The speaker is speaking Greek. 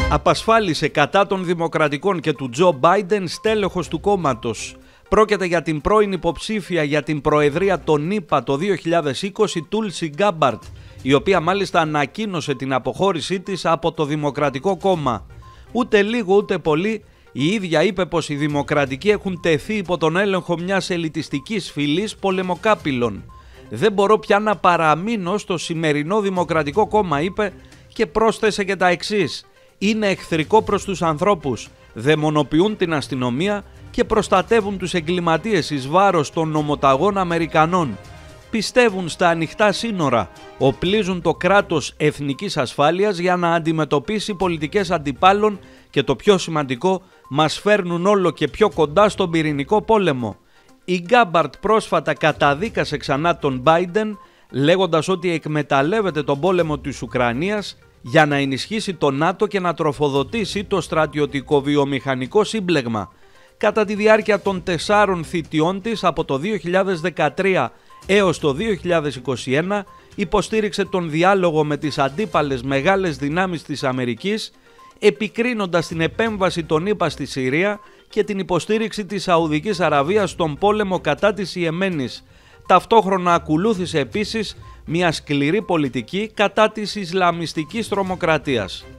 Απασφάλισε κατά των Δημοκρατικών και του Τζο Μπάιντεν στέλεχος του κόμματος. Πρόκειται για την πρώην υποψήφια για την Προεδρία των ΗΠΑ το 2020, Τούλσι Γκάμπαρτ, η οποία μάλιστα ανακοίνωσε την αποχώρησή της από το Δημοκρατικό κόμμα. Ούτε λίγο ούτε πολύ, η ίδια είπε πως οι Δημοκρατικοί έχουν τεθεί υπό τον έλεγχο μιας ελιτιστικής φυλής πολεμοκάπηλων. «Δεν μπορώ πια να παραμείνω στο σημερινό Δημοκρατικό κόμμα», είπε, και πρόσθεσε και τα εξής: «Είναι εχθρικό προς τους ανθρώπους, δαιμονοποιούν την αστυνομία και προστατεύουν τους εγκληματίες εις βάρος των νομοταγών Αμερικανών. Πιστεύουν στα ανοιχτά σύνορα, οπλίζουν το κράτος εθνικής ασφάλειας για να αντιμετωπίσει πολιτικές αντιπάλων και το πιο σημαντικό, μας φέρνουν όλο και πιο κοντά στον πυρηνικό πόλεμο». Η Γκάμπαρτ πρόσφατα καταδίκασε ξανά τον Μπάιντεν, λέγοντας ότι εκμεταλλεύεται τον πόλεμο της Ουκρανίας για να ενισχύσει το ΝΑΤΟ και να τροφοδοτήσει το στρατιωτικό βιομηχανικό σύμπλεγμα. Κατά τη διάρκεια των 4 θητιών της από το 2013 έως το 2021 υποστήριξε τον διάλογο με τις αντίπαλες μεγάλες δυνάμεις της Αμερικής, επικρίνοντας την επέμβαση των ΗΠΑ στη Συρία και την υποστήριξη της Σαουδικής Αραβίας στον πόλεμο κατά της Ιεμένης. Ταυτόχρονα ακολούθησε επίσης μια σκληρή πολιτική κατά της Ισλαμιστικής τρομοκρατίας.